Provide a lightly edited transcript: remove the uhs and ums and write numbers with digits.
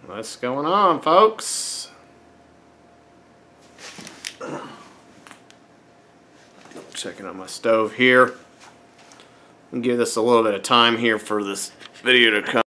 What's going on, folks? Checking on my stove here. I'll give this a little bit of time here for this video to come.